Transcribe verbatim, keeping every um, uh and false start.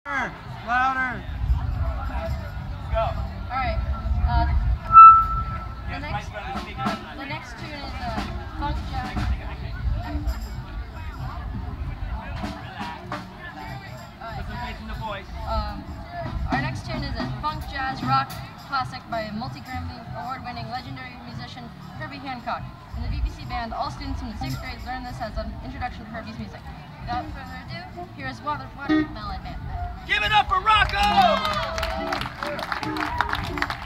Louder. Let's go. All right. Uh, the next, the next tune is uh, Funk Jazz. Um, our next tune is a funk jazz rock classic by multi-Grammy award-winning legendary musician Herbie Hancock. In the B P C band, all students from the sixth grade learn this as an introduction to Herbie's music. Without further ado, here is Water Water Melon Band. Give it up for Rocco!